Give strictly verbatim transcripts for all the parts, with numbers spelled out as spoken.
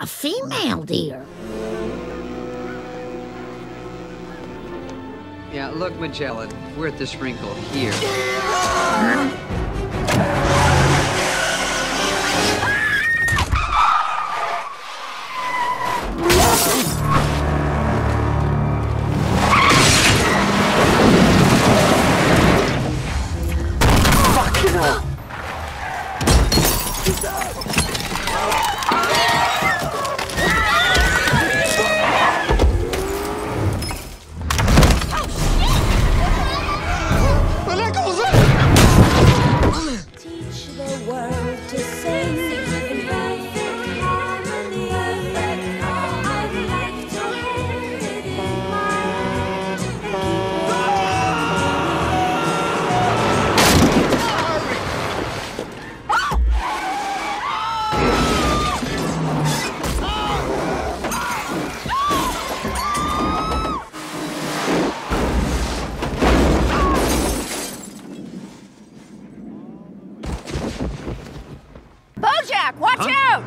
A female deer. Yeah, look, Magellan, we're at the sprinkle here. Fucking hell. BoJack, watch huh? out!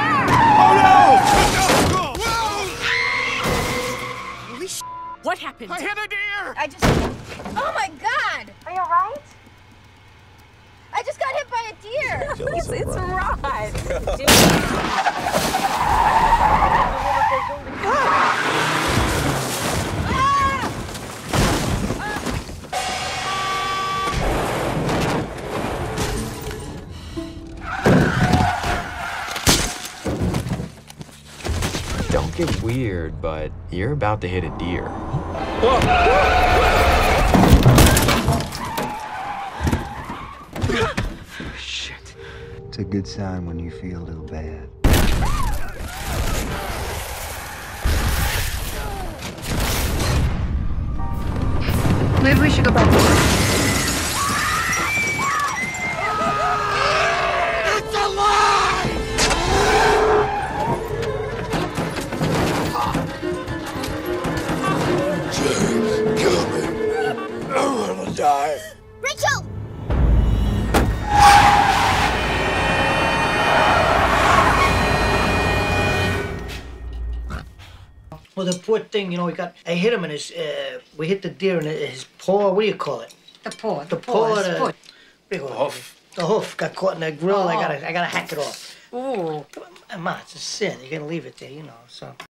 Oh no! Holy sh! What happened? I hit a deer! I just... Oh my God! Are you alright? I just got hit by a deer! it's it's right. Don't get weird, but you're about to hit a deer. Whoa. Shit. It's a good sign when you feel a little bad. Maybe we should go back to work. It's alive! Kill me. I'm gonna die. Rachel! Well, the poor thing, you know, we got, I hit him in his, uh, we hit the deer in his paw, what do you call it? The paw. The paw, the, foot. the hoof. The hoof got caught in that grill, Oh. I gotta, I gotta hack it off. Ooh. Ma, it's a sin, you gotta leave it there, you know, so.